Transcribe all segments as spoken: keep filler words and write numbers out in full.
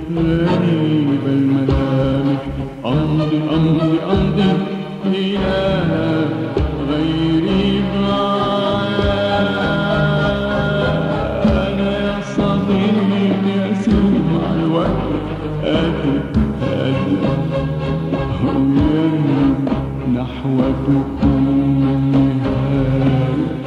غريب الملامح أمضي أمضي أمضي إلى غيري بعاد. أنا يا صديقي أسير مع الوقت آتي آتي ويني نحوكم نهاية.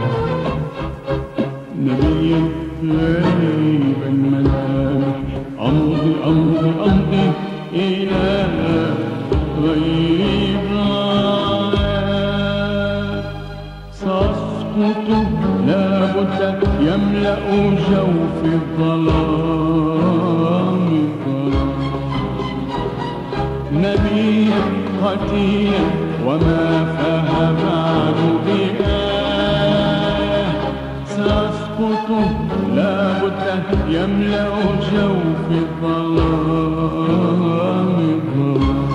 نبيا غريب الملامح أمضي أمضي أمضي إلى غير بعاد. سأسقط لابد يملأ جوف الظلام الظلام. نبيا قتيلا وما فاه بعد بآية. سأسقط لابد يملأ جوف الظلام الظلام.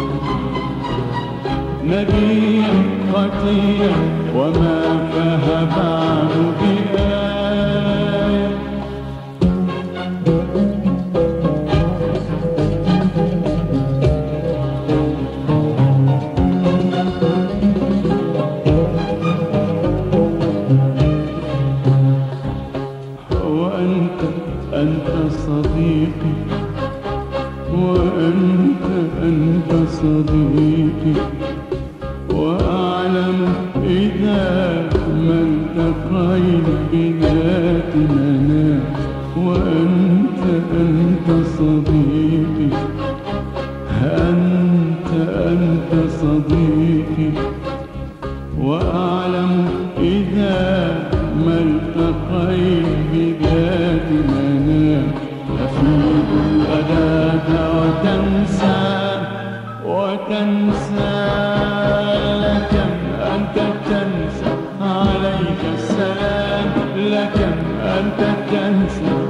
نبيا قتيلا وما فاه بعد بآية. وأنت أنت صديقي وأنت أنت صديقي. وأعلم إذا ما التقينا بذات منام. وأنت أنت صديقي أنت أنت صديقي. وأعلم إذا ما التقينا بذات منام. تفيد الأداة وتنسى وتنسى. لكم أنت تنسى عليك السلام. لكم أنت تنسى